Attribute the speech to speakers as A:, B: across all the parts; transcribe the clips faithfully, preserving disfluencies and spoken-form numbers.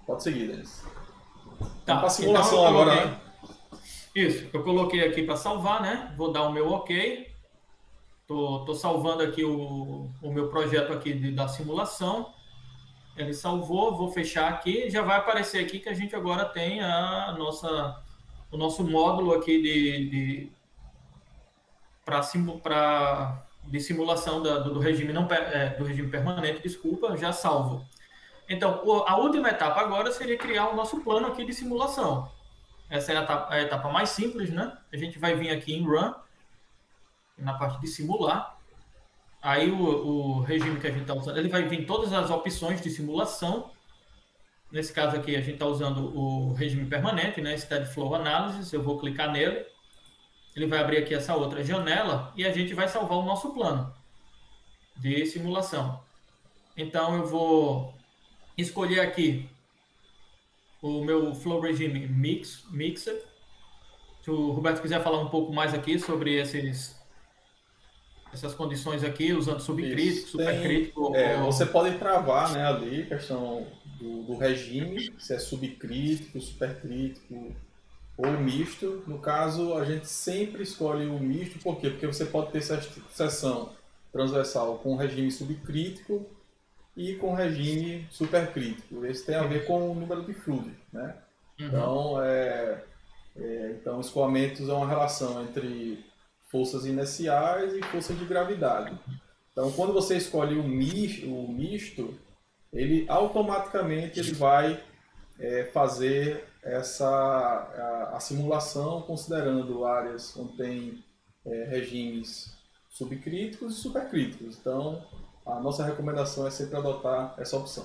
A: Pode seguir, Denis. Vamos para a
B: Tá, então eu
A: simulação agora,
B: coloquei.
A: né?
B: Isso, eu coloquei aqui para salvar, né? Vou dar o meu OK. Tô, tô salvando aqui o, o meu projeto aqui de, da simulação. Ele salvou, vou fechar aqui. Já vai aparecer aqui que a gente agora tem a nossa, o nosso módulo aqui de, de, pra, simu, pra, de simulação da, do, do regime não, per- é, do regime permanente, desculpa, já salvo. Então, o- a última etapa agora seria criar o nosso plano aqui de simulação. Essa é a etapa, a etapa mais simples, né? A gente vai vir aqui em Run, na parte de simular. Aí o, o regime que a gente está usando, ele vai vir todas as opções de simulação. Nesse caso aqui, a gente está usando o regime permanente, né? Steady Flow Analysis. Eu vou clicar nele. Ele vai abrir aqui essa outra janela e a gente vai salvar o nosso plano de simulação. Então, eu vou escolher aqui o meu Flow Regime Mix, Mixed. Se o Roberto quiser falar um pouco mais aqui sobre esses, essas condições aqui, usando subcrítico,
A: Isso. Tem,
B: supercrítico
A: é, você
B: ou...
A: pode travar, né, ali, questão do, do regime, se é subcrítico, supercrítico ou misto. No caso, a gente sempre escolhe o misto, por quê? Porque você pode ter seção transversal com regime subcrítico e com regime supercrítico. Esse tem a ver com o número de fluido, né?
B: Uhum.
A: Então, é, é, então escoamentos é uma relação entre forças inerciais e forças de gravidade. Então, quando você escolhe o misto, o misto ele automaticamente ele vai é, fazer essa a, a, simulação considerando áreas onde tem é, regimes subcríticos e supercríticos. Então, a nossa recomendação é sempre adotar essa opção.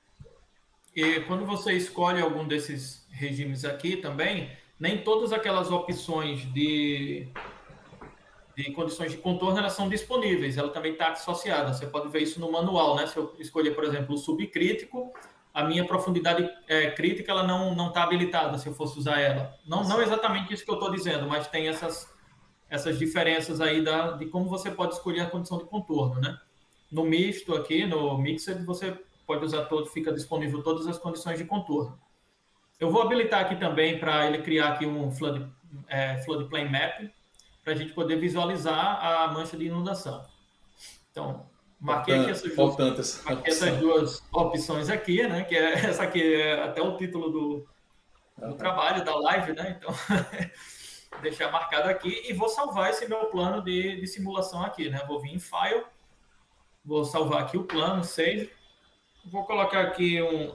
B: E quando você escolhe algum desses regimes aqui também, nem todas aquelas opções de, de condições de contorno elas são disponíveis, ela também está associada. Você pode ver isso no manual, né? Se eu escolher, por exemplo, o subcrítico, a minha profundidade é, crítica ela não não está habilitada se eu fosse usar ela. Não, não
A: Certo.
B: exatamente isso que eu estou dizendo, mas tem essas, essas diferenças aí da, de como você pode escolher a condição de contorno, né? No misto aqui, no Mixed, você pode usar todo, fica disponível todas as condições de contorno. Eu vou habilitar aqui também para ele criar aqui um flood, é, floodplain map, para a gente poder visualizar a mancha de inundação. Então, marquei aqui
A: Importante,
B: essas duas,
A: importante essa
B: marquei essas
A: opção.
B: duas opções aqui, né? Que é essa aqui é até o título do, do
A: Uhum.
B: trabalho, da live, né? Então, deixar marcado aqui e vou salvar esse meu plano de, de simulação aqui, né? Vou vir em File, vou salvar aqui o plano, save. Vou colocar aqui um,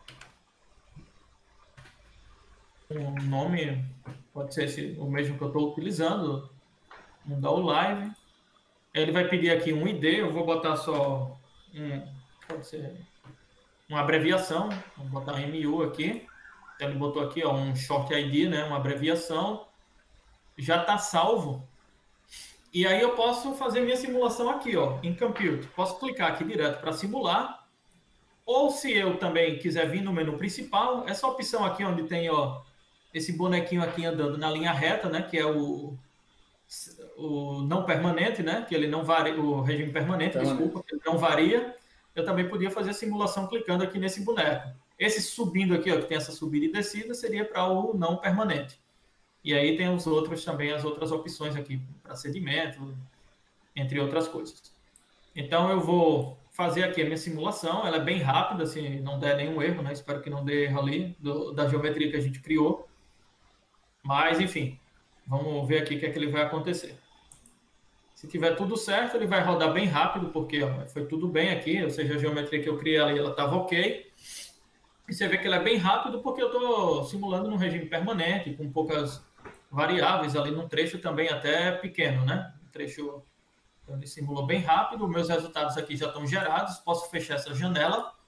B: um nome, pode ser esse, o mesmo que eu estou utilizando, mudar o live. Ele vai pedir aqui um I D, eu vou botar só um, pode ser uma abreviação, vou botar M U aqui. Então, ele botou aqui ó, um short I D, né, uma abreviação, já está salvo. E aí eu posso fazer minha simulação aqui, ó, em Compute. Posso clicar aqui direto para simular. Ou se eu também quiser vir no menu principal, essa opção aqui onde tem ó, esse bonequinho aqui andando na linha reta, né, que é o, o não permanente, né, que ele não varia, o regime permanente,
A: Permanente.
B: desculpa, que ele não varia. Eu também podia fazer a simulação clicando aqui nesse boneco. Esse subindo aqui, ó, que tem essa subida e descida, seria para o não permanente. E aí tem os outros também, as outras opções aqui para sedimento, entre outras coisas. Então eu vou fazer aqui a minha simulação, ela é bem rápida, se não der nenhum erro, né? Espero que não dê erro ali do, da geometria que a gente criou. Mas, enfim, vamos ver aqui o que é que ele vai acontecer. Se tiver tudo certo, ele vai rodar bem rápido, porque ó, foi tudo bem aqui, ou seja, a geometria que eu criei ali, ela estava ok. E você vê que ele é bem rápido porque eu estou simulando num regime permanente, com poucas variáveis ali num trecho também até pequeno, né? Um trecho. Então, ele simulou bem rápido, meus resultados aqui já estão gerados, posso fechar essa janela